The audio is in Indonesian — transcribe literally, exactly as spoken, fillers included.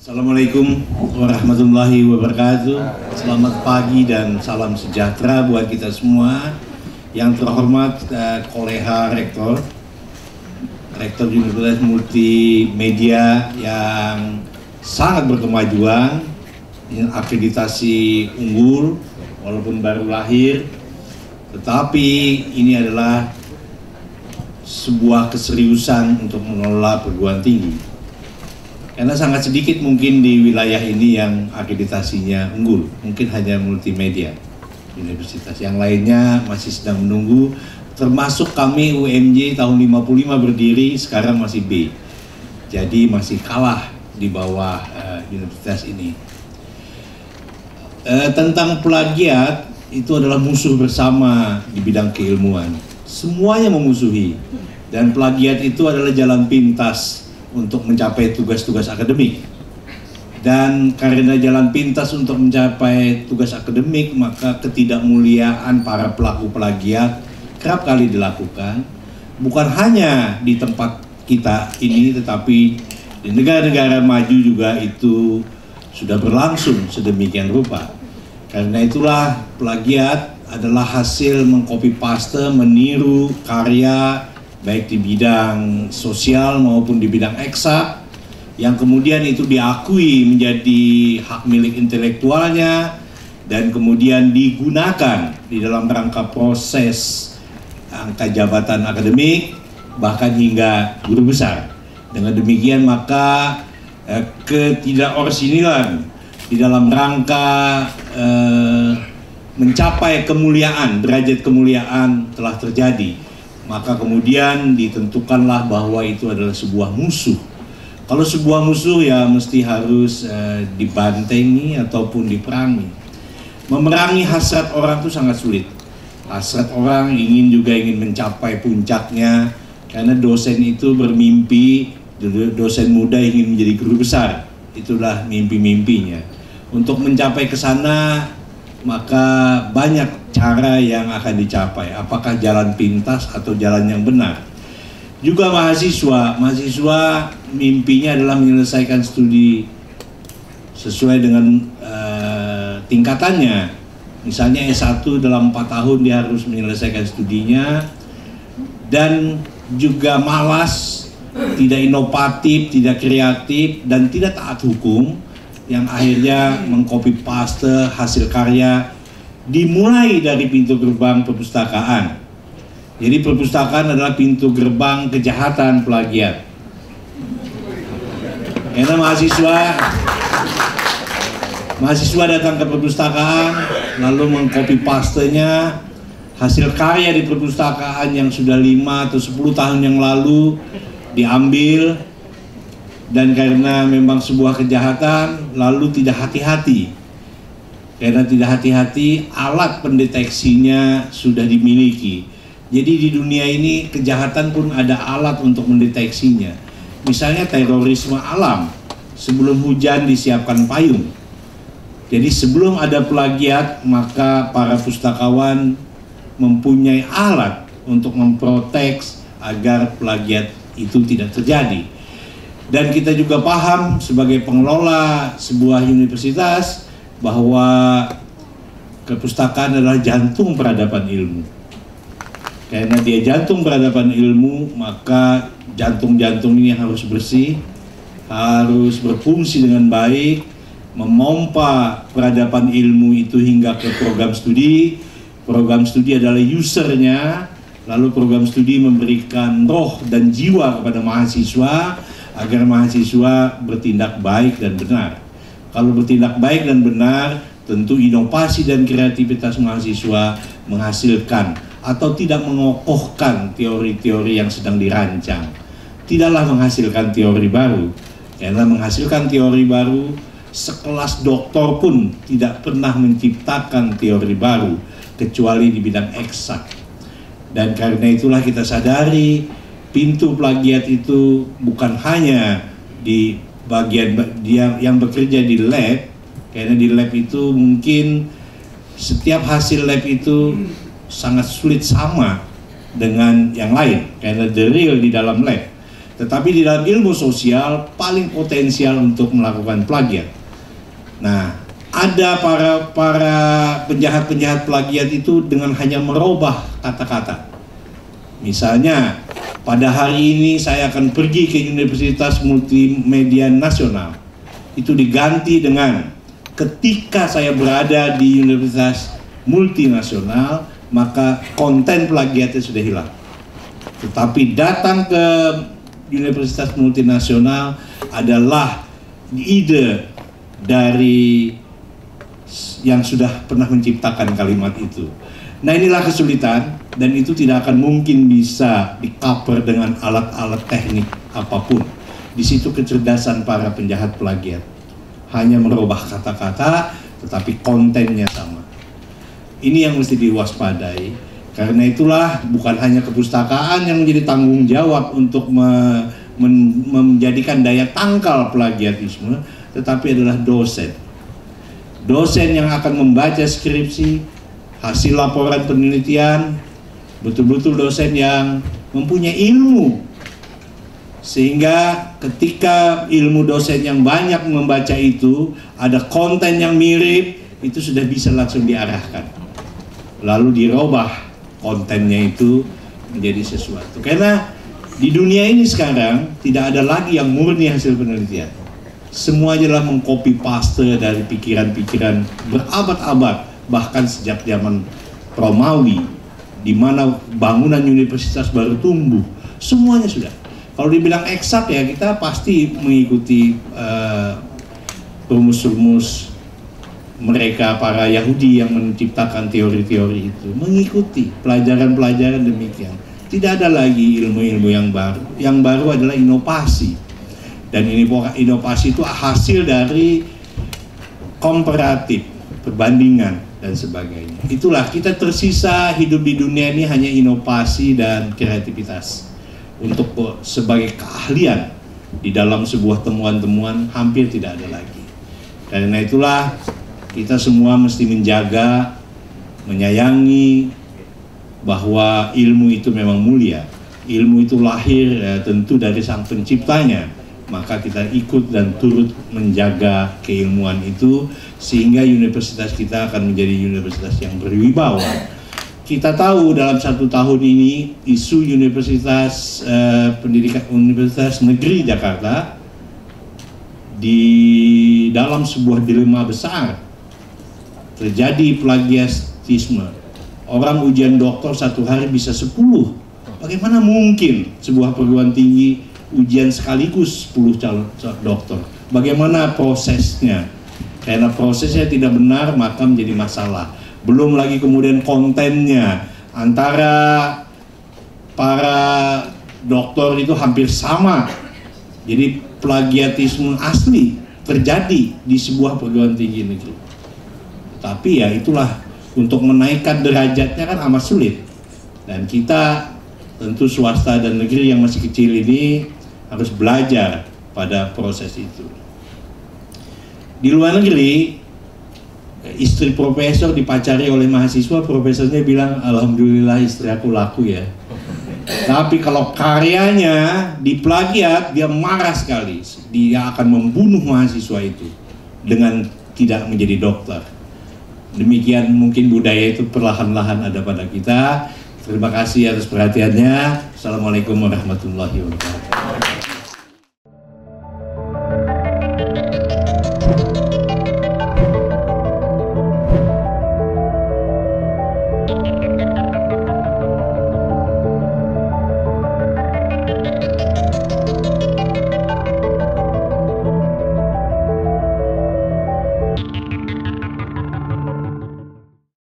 Assalamualaikum warahmatullahi wabarakatuh. Selamat pagi dan salam sejahtera buat kita semua. Yang terhormat uh, Koleha Rektor, Rektor Universitas Multimedia yang sangat berkemajuan, akreditasi unggul walaupun baru lahir, tetapi ini adalah sebuah keseriusan untuk mengelola perguruan tinggi. Karena sangat sedikit mungkin di wilayah ini yang akreditasinya unggul, mungkin hanya Multimedia Universitas. Yang lainnya masih sedang menunggu, termasuk kami U M J tahun lima puluh lima berdiri, sekarang masih B. Jadi masih kalah di bawah uh, universitas ini. Uh, tentang plagiat, itu adalah musuh bersama di bidang keilmuan. Semuanya memusuhi. Dan plagiat itu adalah jalan pintas untuk mencapai tugas-tugas akademik. Dan karena jalan pintas untuk mencapai tugas akademik, maka ketidakmuliaan para pelaku plagiat kerap kali dilakukan, bukan hanya di tempat kita ini, tetapi di negara-negara maju juga itu sudah berlangsung sedemikian rupa. Karena itulah plagiat adalah hasil mengcopy paste, meniru karya baik di bidang sosial maupun di bidang eksak, yang kemudian itu diakui menjadi hak milik intelektualnya dan kemudian digunakan di dalam rangka proses angka jabatan akademik, bahkan hingga guru besar. Dengan demikian maka eh, ketidakorisinilan di dalam rangka eh, mencapai kemuliaan, derajat kemuliaan telah terjadi. Maka kemudian ditentukanlah bahwa itu adalah sebuah musuh. Kalau sebuah musuh ya mesti harus uh, dibantengi ataupun diperangi. Memerangi hasrat orang itu sangat sulit. Hasrat orang ingin juga ingin mencapai puncaknya, karena dosen itu bermimpi, dosen muda ingin menjadi guru besar. Itulah mimpi-mimpinya. Untuk mencapai ke sana, maka banyak cara yang akan dicapai, apakah jalan pintas atau jalan yang benar. Juga mahasiswa, mahasiswa mimpinya adalah menyelesaikan studi sesuai dengan uh, tingkatannya. Misalnya S satu dalam empat tahun dia harus menyelesaikan studinya, dan juga malas, tidak inovatif, tidak kreatif, dan tidak taat hukum, yang akhirnya mengcopy paste hasil karya dimulai dari pintu gerbang perpustakaan. Jadi perpustakaan adalah pintu gerbang kejahatan plagiat. Karena mahasiswa mahasiswa datang ke perpustakaan lalu mengcopy pastenya hasil karya di perpustakaan yang sudah lima atau sepuluh tahun yang lalu diambil, dan karena memang sebuah kejahatan lalu tidak hati-hati. Karena tidak hati-hati, alat pendeteksinya sudah dimiliki. Jadi di dunia ini kejahatan pun ada alat untuk mendeteksinya. Misalnya terorisme alam, sebelum hujan disiapkan payung. Jadi sebelum ada plagiat, maka para pustakawan mempunyai alat untuk memprotek agar plagiat itu tidak terjadi. Dan kita juga paham sebagai pengelola sebuah universitas bahwa perpustakaan adalah jantung peradaban ilmu. Karena dia jantung peradaban ilmu, maka jantung-jantung ini harus bersih, harus berfungsi dengan baik, memompa peradaban ilmu itu hingga ke program studi. Program studi adalah usernya, lalu program studi memberikan roh dan jiwa kepada mahasiswa agar mahasiswa bertindak baik dan benar. Kalau bertindak baik dan benar, tentu inovasi dan kreativitas mahasiswa menghasilkan atau tidak mengokohkan teori-teori yang sedang dirancang. Tidaklah menghasilkan teori baru, karena menghasilkan teori baru, sekelas doktor pun tidak pernah menciptakan teori baru, kecuali di bidang eksak. Dan karena itulah kita sadari, pintu plagiat itu bukan hanya di bagian yang, yang bekerja di lab, karena di lab itu mungkin setiap hasil lab itu sangat sulit sama dengan yang lain, karena the real di dalam lab. Tetapi di dalam ilmu sosial paling potensial untuk melakukan plagiat. Nah, ada para para penjahat-penjahat plagiat itu dengan hanya merubah kata-kata. Misalnya, pada hari ini saya akan pergi ke Universitas Multimedia Nasional. Itu diganti dengan ketika saya berada di Universitas Multinasional, maka konten plagiatnya sudah hilang. Tetapi datang ke Universitas Multinasional adalah ide dari yang sudah pernah menciptakan kalimat itu. Nah, inilah kesulitan, dan itu tidak akan mungkin bisa di-cover dengan alat-alat teknik apapun. Di situ kecerdasan para penjahat plagiat. Hanya merubah kata-kata, tetapi kontennya sama. Ini yang mesti diwaspadai. Karena itulah bukan hanya kepustakaan yang menjadi tanggung jawab untuk me, men, menjadikan daya tangkal plagiatisme, tetapi adalah dosen. Dosen yang akan membaca skripsi, hasil laporan penelitian, betul-betul dosen yang mempunyai ilmu. Sehingga ketika ilmu dosen yang banyak membaca itu, ada konten yang mirip, itu sudah bisa langsung diarahkan. Lalu dirubah kontennya itu menjadi sesuatu. Karena di dunia ini sekarang tidak ada lagi yang murni hasil penelitian. Semua adalah mengcopy paste dari pikiran-pikiran berabad-abad, bahkan sejak zaman Romawi, di mana bangunan universitas baru tumbuh. Semuanya sudah. Kalau dibilang eksak ya kita pasti mengikuti uh, rumus-rumus mereka para Yahudi yang menciptakan teori-teori itu, mengikuti pelajaran-pelajaran demikian. Tidak ada lagi ilmu-ilmu yang baru. Yang baru adalah inovasi. Dan ini inovasi itu hasil dari komparatif, perbandingan dan sebagainya. Itulah kita tersisa hidup di dunia ini hanya inovasi dan kreativitas. Untuk sebagai keahlian di dalam sebuah temuan-temuan hampir tidak ada lagi. Karena itulah kita semua mesti menjaga, menyayangi bahwa ilmu itu memang mulia. Ilmu itu lahir ya, tentu dari sang penciptanya. Maka kita ikut dan turut menjaga keilmuan itu sehingga universitas kita akan menjadi universitas yang berwibawa. Kita tahu dalam satu tahun ini isu Universitas eh, Pendidikan Universitas Negeri Jakarta di dalam sebuah dilema besar. Terjadi plagiatisme. Orang ujian doktor satu hari bisa sepuluh. Bagaimana mungkin sebuah perguruan tinggi ujian sekaligus sepuluh calon dokter? Bagaimana prosesnya? Karena prosesnya tidak benar maka menjadi masalah. Belum lagi kemudian kontennya. Antara para dokter itu hampir sama. Jadi plagiatisme asli terjadi di sebuah perguruan tinggi negeri. Tapi ya itulah, untuk menaikkan derajatnya kan amat sulit. Dan kita tentu swasta dan negeri yang masih kecil ini harus belajar pada proses itu. Di luar negeri, istri profesor dipacari oleh mahasiswa, profesornya bilang, alhamdulillah istri aku laku ya. Tapi kalau karyanya diplagiat, dia marah sekali. Dia akan membunuh mahasiswa itu dengan tidak menjadi dokter. Demikian mungkin budaya itu perlahan-lahan ada pada kita. Terima kasih atas perhatiannya. Assalamualaikum warahmatullahi wabarakatuh.